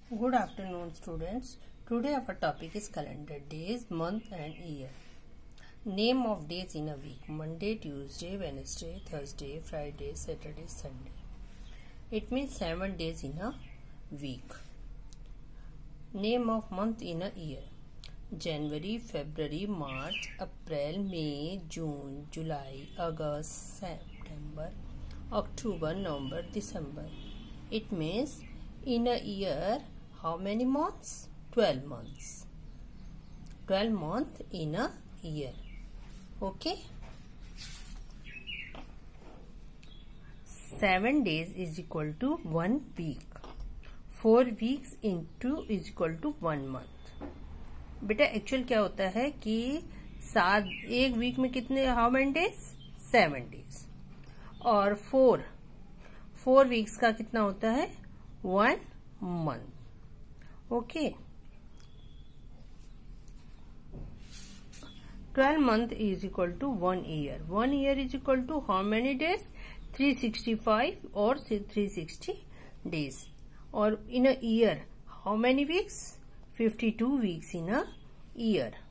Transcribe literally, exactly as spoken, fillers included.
Good afternoon, students. Today our topic is calendar days, month and year. Name of days in a week: Monday, Tuesday, Wednesday, Thursday, Friday, Saturday, Sunday. It means seven days in a week. Name of month in a year: January, February, March, April, May, June, July, August, September, October, November, December. It means in a year, how many months? twelve months. twelve months in a year. Okay. seven days is equal to one week. four weeks into is equal to one month. बेटा actual क्या होता है कि सात एक week में कितने how many days? Seven days. और फोर फोर वीक्स का कितना होता है? One month. Okay. Twelve month is equal to one year. One year is equal to how many days? Three sixty five और थ्री सिक्सटी डेज. और in a year how many weeks? Fifty two weeks in a year.